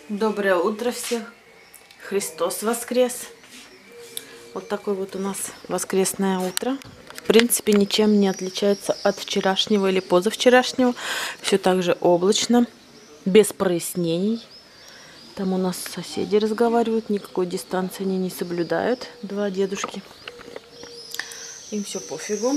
Доброе утро всех. Христос воскрес. Вот такое вот у нас воскресное утро. В принципе, ничем не отличается от вчерашнего или позавчерашнего. Все так же облачно, без прояснений. Там у нас соседи разговаривают, никакой дистанции они не соблюдают. Два дедушки. Им все пофигу.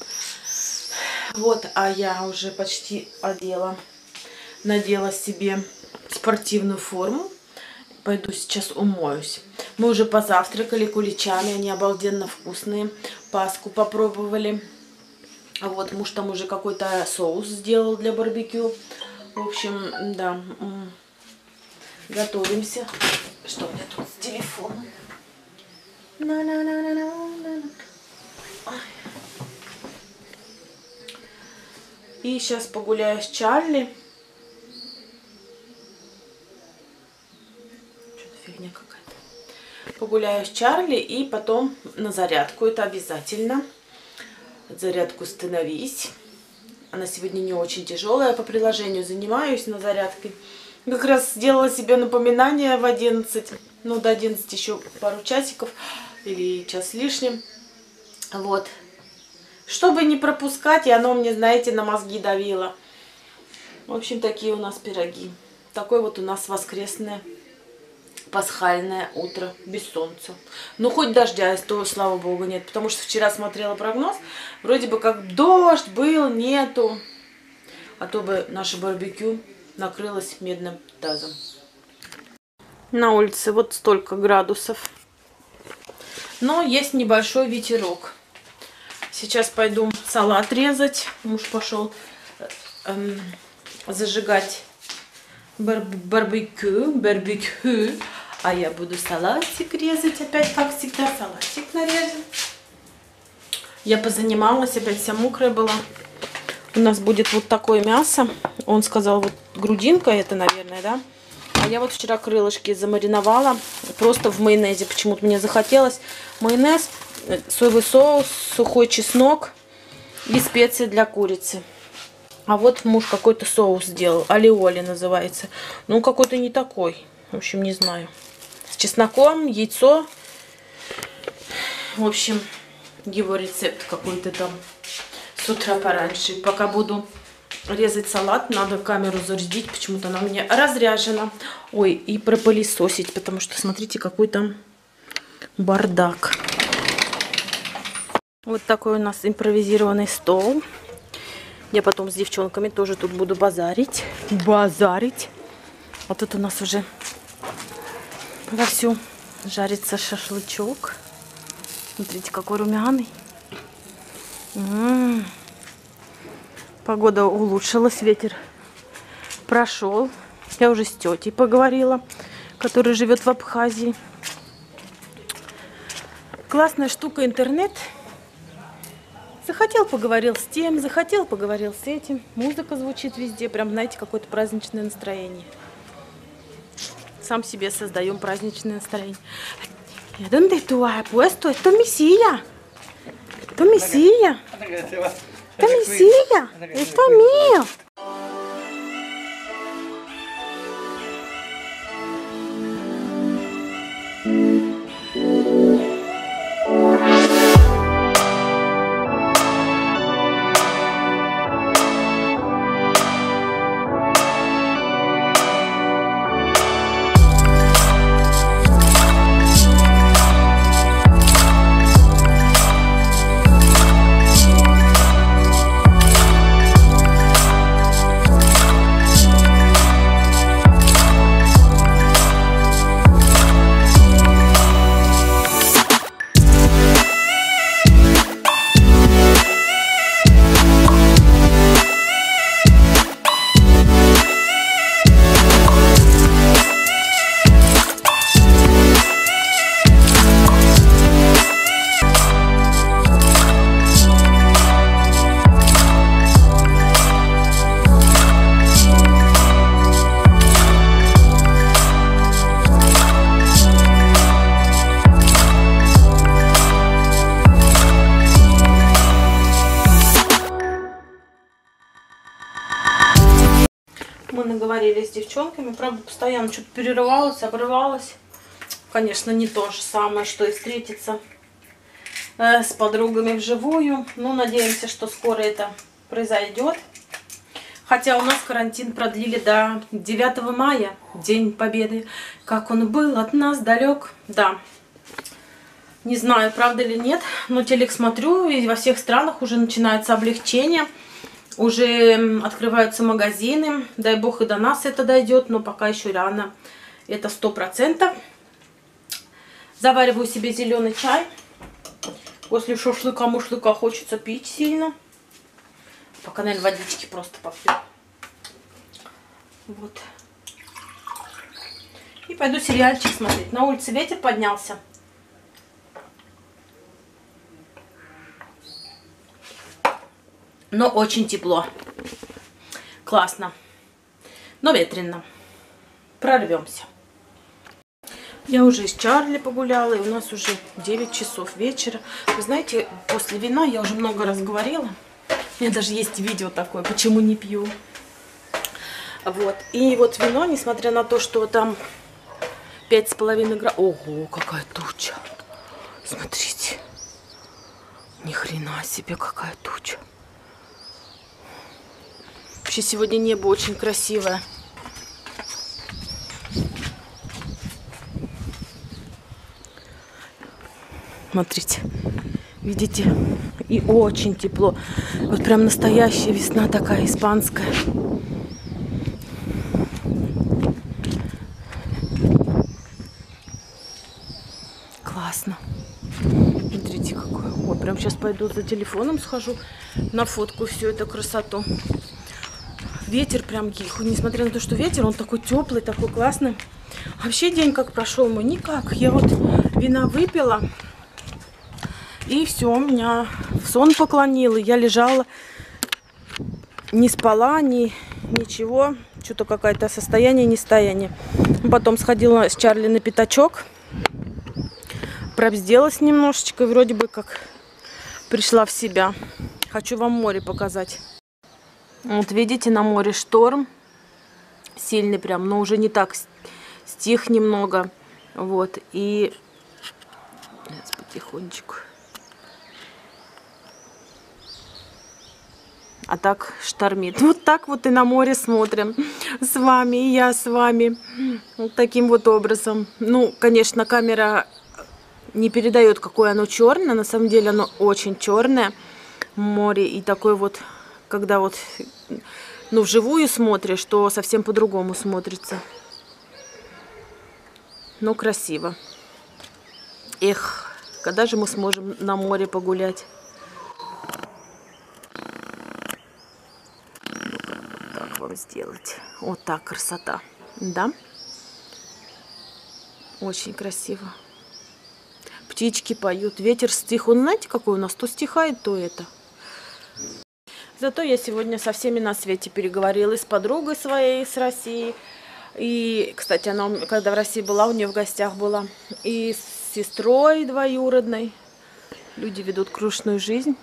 Вот, а я уже почти надела себе спортивную форму. Пойду сейчас умоюсь. Мы уже позавтракали куличами, они обалденно вкусные. Паску попробовали. А вот муж там уже какой-то соус сделал для барбекю. В общем, да, готовимся. Что у меня тут с телефоном? И сейчас погуляю с Чарли. Фигня какая-то. Погуляю с Чарли и потом на зарядку. Это обязательно. Зарядку «Становись». Она сегодня не очень тяжелая. По приложению занимаюсь на зарядке. Как раз сделала себе напоминание в 11. Ну, до 11 еще пару часиков. Или час с лишним. Вот. Чтобы не пропускать, и оно мне, знаете, на мозги давило. В общем, такие у нас пироги. Такое вот у нас воскресное пасхальное утро без солнца. Ну, хоть дождя, то, слава богу, нет. Потому что вчера смотрела прогноз. Вроде бы как дождь был, нету. А то бы наше барбекю накрылось медным тазом. На улице вот столько градусов. Но есть небольшой ветерок. Сейчас пойду салат резать. Муж пошел зажигать барбекю. А я буду салатик резать опять, как всегда. Салатик нарежем. Я позанималась, опять вся мокрая была. У нас будет вот такое мясо. Он сказал, вот грудинка это, наверное, да? А я вот вчера крылышки замариновала. Просто в майонезе. Почему-то мне захотелось. Майонез, соевый соус, сухой чеснок и специи для курицы. А вот муж какой-то соус сделал. Алиоли называется. Ну, какой-то не такой. В общем, не знаю. С чесноком, яйцо. В общем, его рецепт какой-то там с утра пораньше. Пока буду резать салат, надо камеру зарядить. Почему-то она у меня разряжена. Ой, и пропылесосить, потому что, смотрите, какой там бардак. Вот такой у нас импровизированный стол. Я потом с девчонками тоже тут буду базарить. А тут у нас уже вовсю жарится шашлычок. Смотрите, какой румяный. Погода улучшилась, ветер прошел. Я уже с тетей поговорила, которая живет в Абхазии. Классная штука интернет. Захотел, поговорил с тем, захотел, поговорил с этим. Музыка звучит везде, прям, знаете, какое-то праздничное настроение. Сам себе создаем праздничное настроение. ¿Dónde tú has puesto? Esto es mi silla. Esto es mi silla. Esto es mi silla. Esto es mío. говорили с девчонками. Правда, постоянно что-то перерывалось, обрывалось. Конечно, не то же самое, что и встретиться с подругами вживую. Но надеемся, что скоро это произойдет. Хотя у нас карантин продлили до 9 мая, День Победы. Как он был от нас далек. Да. Не знаю, правда или нет, но телек смотрю, и во всех странах уже начинается облегчение. Уже открываются магазины. Дай бог и до нас это дойдет, но пока еще рано. Это 100%. Завариваю себе зеленый чай. После шашлыка-мушлыка хочется пить сильно. Пока, наверное, водички просто попью. Вот. И пойду сериальчик смотреть. На улице ветер поднялся. Но очень тепло. Классно. Но ветрено. Прорвемся. Я уже с Чарли погуляла, и у нас уже 9 часов вечера. Вы знаете, после вина я уже много раз говорила. У меня даже есть видео такое, почему не пью. Вот. И вот вино, несмотря на то, что там 5,5 градусов. Ого, какая туча. Смотрите. Ни хрена себе, какая туча. Вообще сегодня небо очень красивое. Смотрите, видите? И очень тепло. Вот прям настоящая весна такая, испанская. Классно. Смотрите, какое. Вот прям сейчас пойду за телефоном схожу, на фотку всю эту красоту. Ветер прям, несмотря на то, что ветер, он такой теплый, такой классный. Вообще день как прошел мой? Никак. Я вот вина выпила, и все, меня в сон поклонило. Я лежала, не спала, ничего. Что-то какое-то состояние, нестояние. Потом сходила с Чарли на пятачок. Пробзделась немножечко, и вроде бы как пришла в себя. Хочу вам море показать. Вот видите, на море шторм. Сильный прям, но уже не так, стих немного. Вот, и сейчас потихонечку. А так штормит. Вот так вот и на море смотрим с вами, и я с вами. Вот таким вот образом. Ну, конечно, камера не передает, какое оно черное. На самом деле оно очень черное. Море и такой вот, когда вот, ну, вживую смотришь, то совсем по-другому смотрится. Но красиво. Эх, когда же мы сможем на море погулять? Так вам сделать. Вот так красота. Да? Очень красиво. Птички поют. Ветер стих. Он, знаете, какой у нас? То стихает, то это. Зато я сегодня со всеми на свете переговорила. И с подругой своей с России. И, кстати, она, когда в России была, у нее в гостях была. И с сестрой двоюродной. Люди ведут крушную жизнь.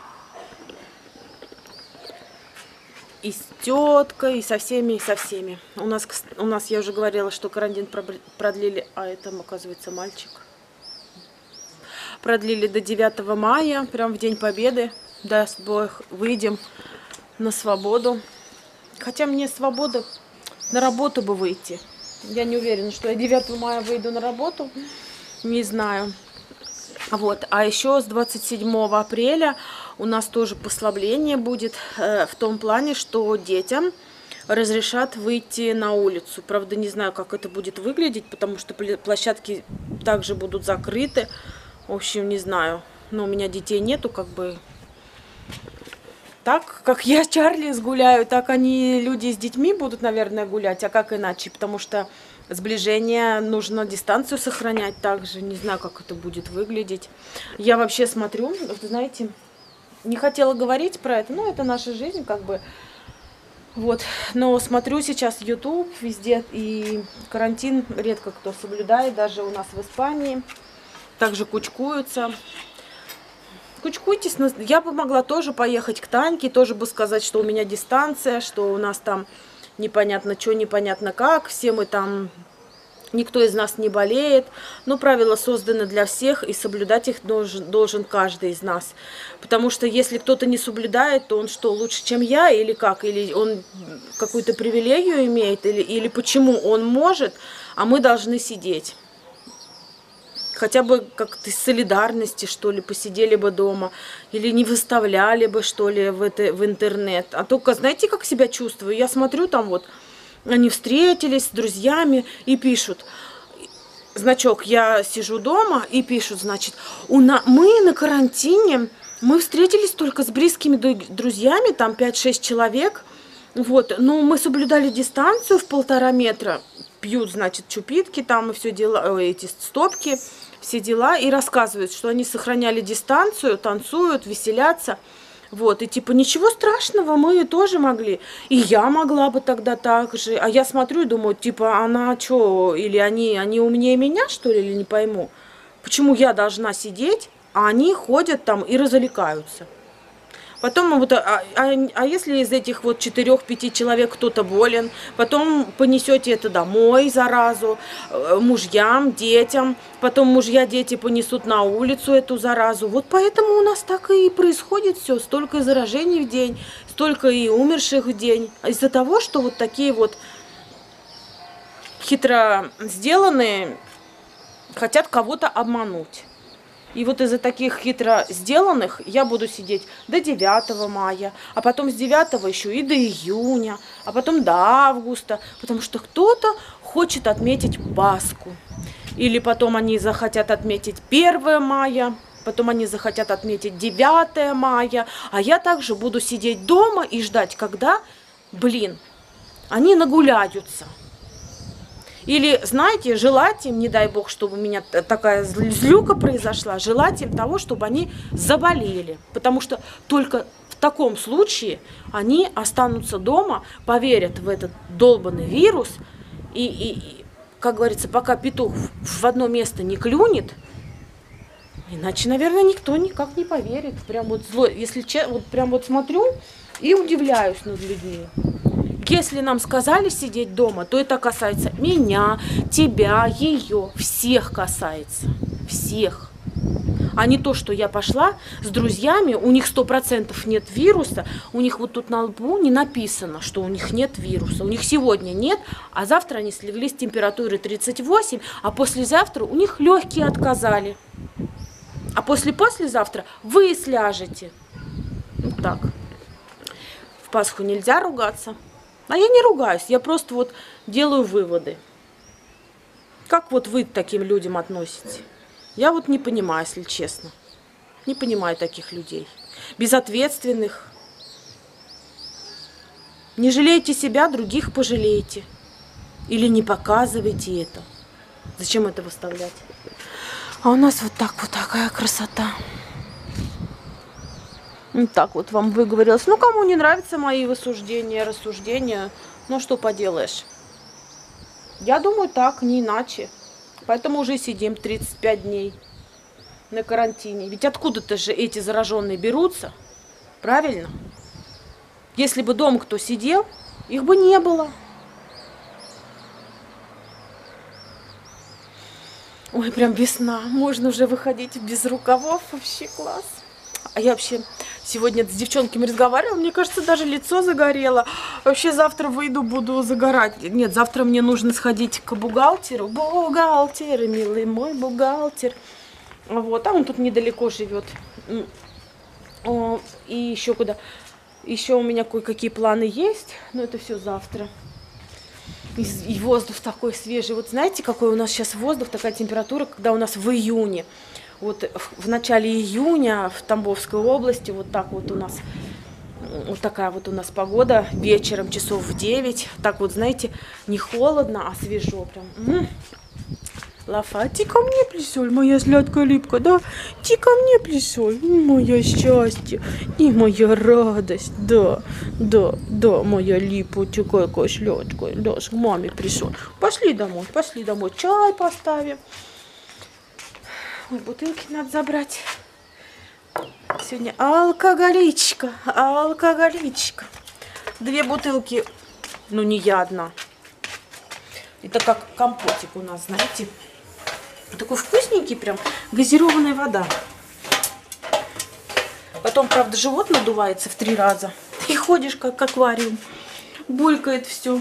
И с теткой, и со всеми, и со всеми. У нас, я уже говорила, что карантин продлили, а это, оказывается, мальчик. Продлили до 9 мая, прям в День Победы. Даст Бог, выйдем на свободу. Хотя мне свобода на работу бы выйти. Я не уверена, что я 9 мая выйду на работу. Не знаю. Вот. А еще с 27 апреля у нас тоже послабление будет в том плане, что детям разрешат выйти на улицу. Правда, не знаю, как это будет выглядеть, потому что площадки также будут закрыты. В общем, не знаю. Но у меня детей нету, как бы. Так, как я с Чарли сгуляю, так они, люди с детьми будут, наверное, гулять. А как иначе? Потому что сближение, нужно дистанцию сохранять также. Не знаю, как это будет выглядеть. Я вообще смотрю, вот, знаете, не хотела говорить про это, но это наша жизнь, как бы. Вот, но смотрю сейчас YouTube везде, и карантин редко кто соблюдает, даже у нас в Испании. Также кучкуются. Кучкуйтесь. Я бы могла тоже поехать к Таньке, тоже бы сказать, что у меня дистанция, что у нас там непонятно что, непонятно как. Все мы там, никто из нас не болеет. Но правила созданы для всех, и соблюдать их должен каждый из нас. Потому что если кто-то не соблюдает, то он что, лучше, чем я, или как? Или он какую-то привилегию имеет, или почему он может, а мы должны сидеть? Хотя бы как-то из солидарности, что ли, посидели бы дома. Или не выставляли бы, что ли, в интернет. А только, знаете, как себя чувствую? Я смотрю, там вот, они встретились с друзьями и пишут. Значок, я сижу дома, и пишут, значит, мы на карантине, мы встретились только с близкими друзьями, там 5-6 человек. Вот, но мы соблюдали дистанцию в 1,5 метра. Пьют, значит, чупитки там и все дела, эти стопки, все дела, и рассказывают, что они сохраняли дистанцию, танцуют, веселятся. Вот, и типа ничего страшного, мы тоже могли. И я могла бы тогда так же. А я смотрю и думаю, типа, она что, или они умнее меня, что ли, или не пойму. Почему я должна сидеть, а они ходят там и развлекаются? Потом вот, если из этих вот 4-5 человек кто-то болен, потом понесете это домой, заразу, мужьям, детям, потом мужья, дети понесут на улицу эту заразу. Вот поэтому у нас так и происходит все, столько заражений в день, столько и умерших в день. Из-за того, что вот такие вот хитро сделанные хотят кого-то обмануть. И вот из-за таких хитро сделанных я буду сидеть до 9 мая, а потом с 9 еще и до июня, а потом до августа, потому что кто-то хочет отметить Пасху. Или потом они захотят отметить 1 мая, потом они захотят отметить 9 мая, а я также буду сидеть дома и ждать, когда, они нагуляются. Или, знаете, желать им, не дай бог, чтобы у меня такая злюка произошла, желать им того, чтобы они заболели. Потому что только в таком случае они останутся дома, поверят в этот долбанный вирус. И как говорится, пока петух в одно место не клюнет, иначе, наверное, никто никак не поверит. Прям вот зло, если вот прям вот смотрю и удивляюсь над людьми. Если нам сказали сидеть дома, то это касается меня, тебя, ее, всех касается, всех. А не то, что я пошла с друзьями, у них 100% нет вируса, у них вот тут на лбу не написано, что у них нет вируса. У них сегодня нет, а завтра они слегли с температурой 38, а послезавтра у них легкие отказали. А послезавтра вы сляжете. Вот так. В Пасху нельзя ругаться. А я не ругаюсь, я просто вот делаю выводы. Как вот вы к таким людям относитесь? Я вот не понимаю, если честно. Не понимаю таких людей. Безответственных. Не жалейте себя, других пожалейте. Или не показывайте это. Зачем это выставлять? А у нас вот такая красота. Так вот вам выговорилась. Ну, кому не нравятся мои рассуждения, ну, что поделаешь. Я думаю так, не иначе. Поэтому уже сидим 35 дней на карантине. Ведь откуда-то же эти зараженные берутся, правильно? Если бы дома кто сидел, их бы не было. Ой, прям весна. Можно уже выходить без рукавов. Вообще класс. А я вообще сегодня с девчонками разговаривала, мне кажется, даже лицо загорело. Вообще завтра выйду, буду загорать. Нет, завтра мне нужно сходить к бухгалтеру. Бухгалтер, милый мой бухгалтер. Вот, а он тут недалеко живет. И еще куда? Еще у меня кое-какие планы есть, но это все завтра. И воздух такой свежий. Вот знаете, какой у нас сейчас воздух, такая температура, когда у нас в июне. Вот в начале июня в Тамбовской области вот так вот у нас, вот такая вот у нас погода, вечером часов в 9, так вот, знаете, не холодно, а свежо прям. Лафа, ти ко мне плесоль, моя сладкая липка, да? Ти ко мне плесоль, мое счастье и моя радость, да, моя липочка, какая сладкая, да, к маме пришел. Пошли домой, чай поставим. Ой, бутылки надо забрать. Сегодня алкоголичка. 2 бутылки Ну, не я одна. Это как компотик у нас, знаете. Такой вкусненький прям. Газированная вода. Потом, правда, живот надувается в 3 раза. И ходишь как аквариум. Булькает все.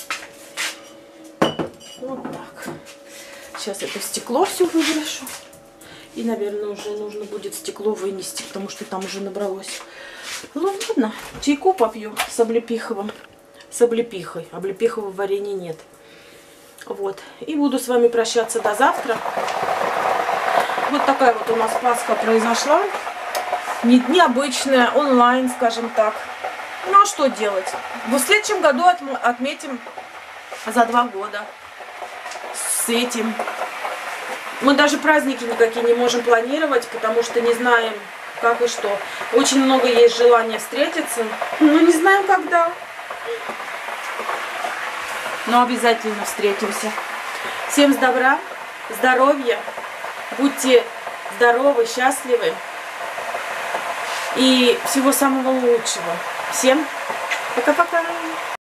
Вот так. Сейчас это в стекло все выброшу. И, наверное, уже нужно будет стекло вынести, потому что там уже набралось. Ну, ладно. Чайку попью с облепиховым. С облепихой. Облепихового варенья нет. Вот. И буду с вами прощаться до завтра. Вот такая вот у нас Пасха произошла. Необычная, онлайн, скажем так. Ну, а что делать? В следующем году отметим за 2 года. С этим. Мы даже праздники никакие не можем планировать, потому что не знаем, как и что. Очень много есть желания встретиться, но не знаем, когда. Но обязательно встретимся. Всем добра, здоровья, будьте здоровы, счастливы и всего самого лучшего. Всем пока-пока!